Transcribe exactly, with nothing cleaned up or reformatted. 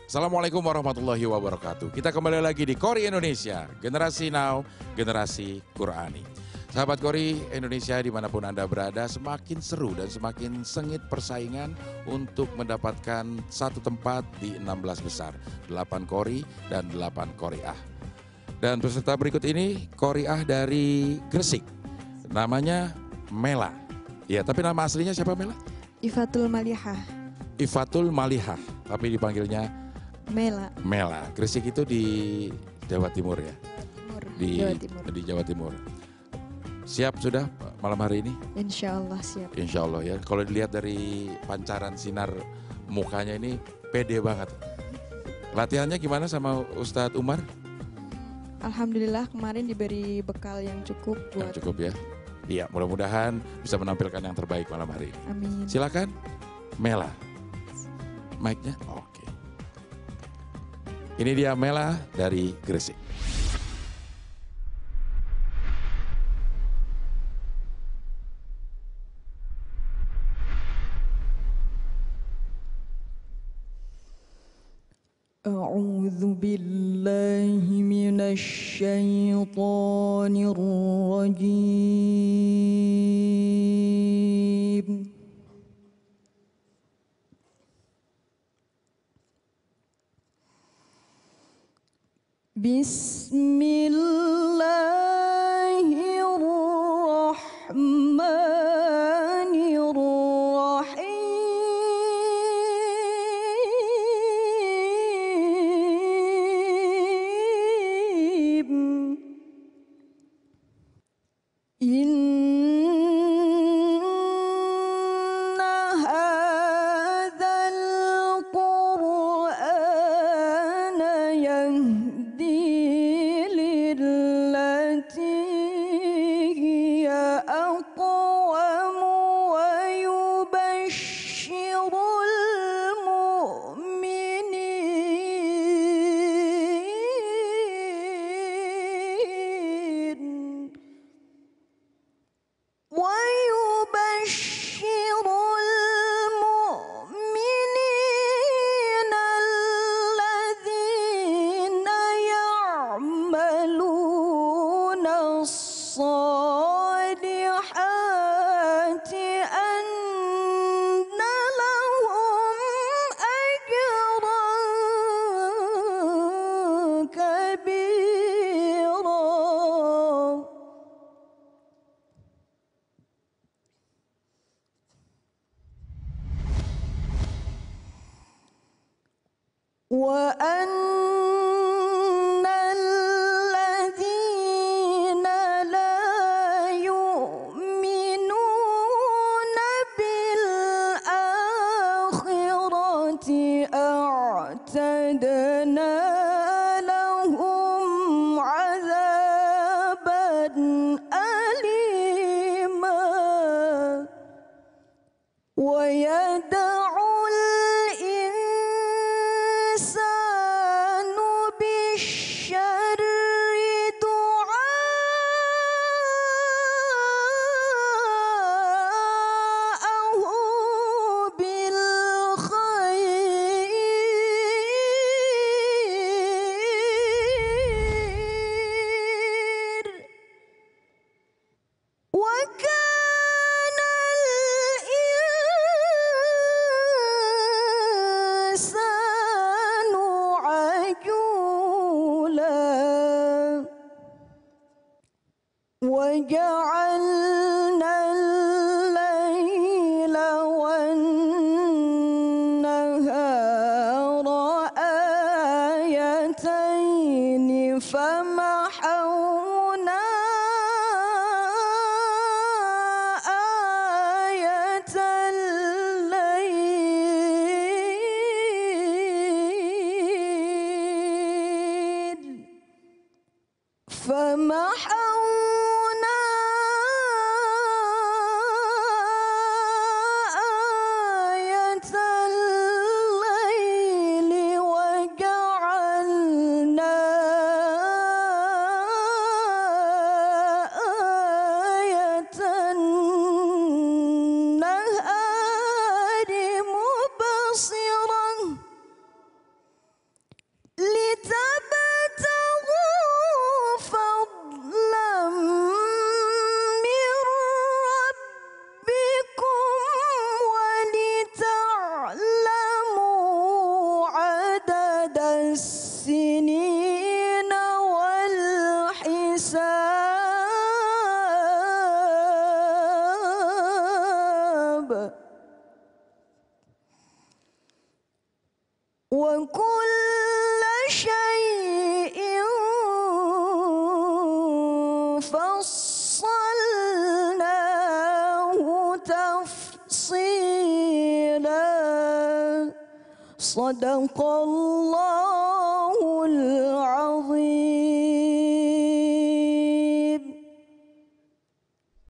Assalamualaikum warahmatullahi wabarakatuh. Kita kembali lagi di Qori Indonesia, generasi now, generasi Qurani. Sahabat Qori Indonesia dimanapun Anda berada, semakin seru dan semakin sengit persaingan untuk mendapatkan satu tempat di enam belas besar, delapan Qori dan delapan Qoriah. Dan peserta berikut ini Qoriah dari Gresik, namanya Mela. Ya, tapi nama aslinya siapa Mela? Ifatul Malihah. Ifatul Malihah, tapi dipanggilnya Mela. Mela. Gresik itu di Jawa Timur ya? Timur. Di Jawa Timur. Di Jawa Timur. Siap sudah malam hari ini? Insya Allah siap. Insya Allah ya. Kalau dilihat dari pancaran sinar mukanya ini pede banget. Latihannya gimana sama Ustadz Umar? Alhamdulillah kemarin diberi bekal yang cukup buat. Yang cukup ya. Iya, mudah-mudahan bisa menampilkan yang terbaik malam hari ini. Amin. Silakan Mela. Mic-nya? Oke. Ini dia Mela dari Gresik. A'udzu billahi minasy syaithanir rajim. Bismillahirrahmanirrahim. Inna hadzal Qur'ana yahdi wa annal ladzina la yu'minuna bil akhirati a'tadna lahum 'adzaban alima wa yad'u وجعلنا الليل والنهار آيتين فمحونا آية الليل فمحونا وكل شيء فصلناه تفصيلا صدق الله